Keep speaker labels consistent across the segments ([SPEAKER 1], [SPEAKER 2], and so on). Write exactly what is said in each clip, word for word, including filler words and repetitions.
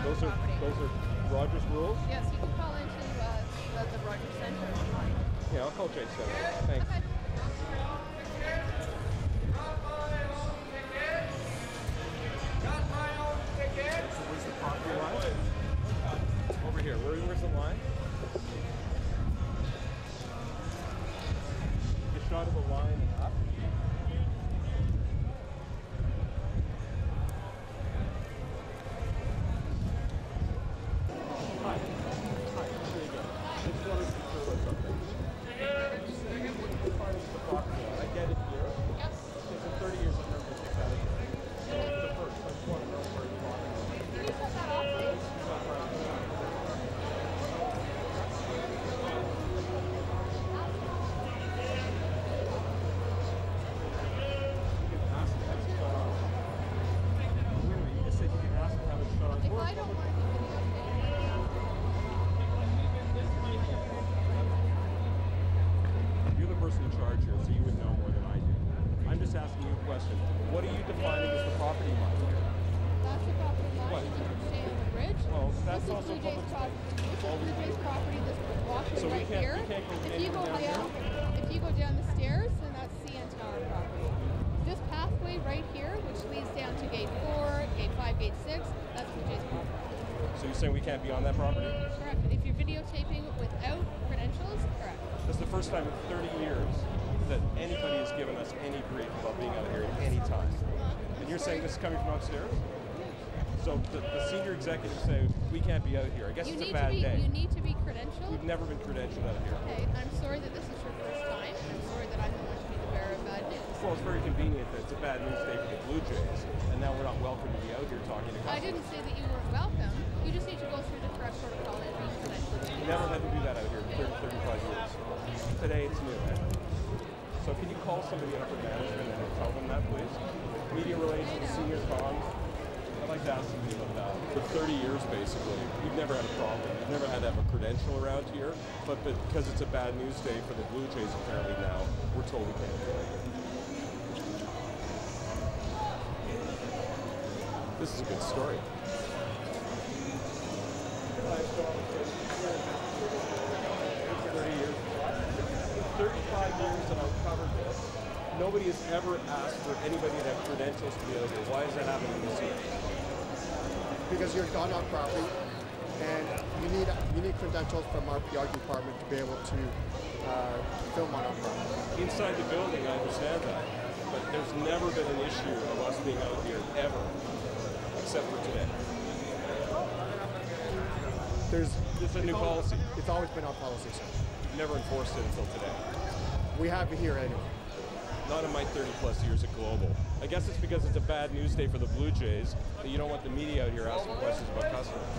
[SPEAKER 1] those
[SPEAKER 2] property.
[SPEAKER 1] Are, those are Rogers rules?
[SPEAKER 2] Yes, you can call into uh, the, the Rogers Center if you want.
[SPEAKER 1] Yeah, I'll call Jay Center. Thanks.
[SPEAKER 2] Okay.
[SPEAKER 1] So where's the property line? Over here. Where, where's the line? You shot of the line up. Hi. Hi. Here you go. I just wanted to be sure about something. Part of the property line. I get it here.
[SPEAKER 2] Yes.
[SPEAKER 1] Okay, so thirty years I've never been kicked out of here. So it's the first. I just want to know where you're walking.
[SPEAKER 2] Can you shut that off, please? If I don't want to be
[SPEAKER 1] You're the person in charge here, so you would know more than I do. I'm just asking you a question. What are you defining as the property line here?
[SPEAKER 2] That's the property line.
[SPEAKER 1] What?
[SPEAKER 2] You can stay on the bridge.
[SPEAKER 1] Oh, that's
[SPEAKER 2] this
[SPEAKER 1] also
[SPEAKER 2] is Blue Jays
[SPEAKER 1] public
[SPEAKER 2] property.
[SPEAKER 1] space.
[SPEAKER 2] This is Blue Jays property. This walkway
[SPEAKER 1] So we
[SPEAKER 2] right
[SPEAKER 1] can't-
[SPEAKER 2] here.
[SPEAKER 1] we can't go
[SPEAKER 2] if you go
[SPEAKER 1] down
[SPEAKER 2] down,
[SPEAKER 1] here?
[SPEAKER 2] if you go down the stairs, then that's C N Tower property. This pathway right here, which leads down to gate four, gate five, gate six, that's Blue Jays property.
[SPEAKER 1] So you're saying we can't be on that property?
[SPEAKER 2] Correct. If you're videotaping without credentials, correct.
[SPEAKER 1] This is the first time in thirty years that anybody has given us any brief about being out here at any time. And you're saying this is coming from upstairs? So the, the senior executives say we can't be out here. I guess
[SPEAKER 2] You
[SPEAKER 1] it's
[SPEAKER 2] need
[SPEAKER 1] a bad
[SPEAKER 2] to be.
[SPEAKER 1] day.
[SPEAKER 2] You need to be credentialed.
[SPEAKER 1] We've never been credentialed out here.
[SPEAKER 2] Okay, I'm sorry that this is your first time. I'm sorry that I'm the one to be the bearer of bad news.
[SPEAKER 1] Well, it's very convenient that it's a bad news day for the Blue Jays, and now we're not welcome to be out here talking to customers.
[SPEAKER 2] I didn't say that you weren't welcome. You just need to go through the correct protocol and be credentialed.
[SPEAKER 1] We never had to do that out here in thirty, thirty-five years. Today it's new. So can you call somebody up in management and tell them that, please? Media relations, senior comms. I'd like to ask somebody about that. For thirty years, basically, we've never had a problem. We've never had to have a credential around here, but, but because it's a bad news day for the Blue Jays apparently now, we're told we can't do it. This is a good story. thirty years. thirty-five years that I've covered this, nobody has ever asked for anybody to have credentials to be out here. Why is that happening this year?
[SPEAKER 3] Because you're done on property, and you need you need credentials from our P R department to be able to uh, film on our property.
[SPEAKER 1] Inside the building, I understand that, but there's never been an issue of us being out here, ever, except for today.
[SPEAKER 3] There's
[SPEAKER 1] This is a new policy.
[SPEAKER 3] It's always been our policy, sir.
[SPEAKER 1] We've never enforced it until today.
[SPEAKER 3] We have it here anyway.
[SPEAKER 1] Not in my thirty plus years at Global. I guess it's because it's a bad news day for the Blue Jays that you don't want the media out here asking questions about customers.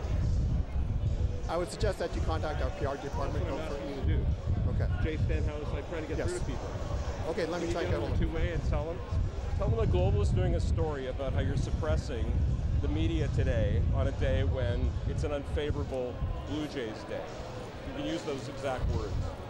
[SPEAKER 3] I would suggest that you contact our P R department.
[SPEAKER 1] That's what I'm asking you to do.
[SPEAKER 3] Okay.
[SPEAKER 1] Jay Stenhouse, I'm trying to get
[SPEAKER 3] Yes.
[SPEAKER 1] through to people.
[SPEAKER 3] Okay, let
[SPEAKER 1] Can
[SPEAKER 3] me
[SPEAKER 1] you
[SPEAKER 3] try to
[SPEAKER 1] get
[SPEAKER 3] get
[SPEAKER 1] on
[SPEAKER 3] hold
[SPEAKER 1] the
[SPEAKER 3] of them.
[SPEAKER 1] two-way and tell them? Tell them that Global is doing a story about how you're suppressing the media today on a day when it's an unfavorable Blue Jays day. You can use those exact words.